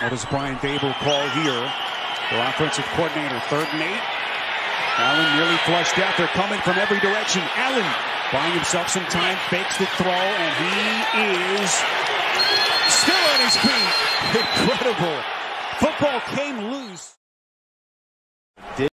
What does Brian Dable call here? Their offensive coordinator, 3rd and 8. Allen nearly flushed out. They're coming from every direction. Allen buying himself some time, fakes the throw, and he is still on his feet. Incredible. Football came loose.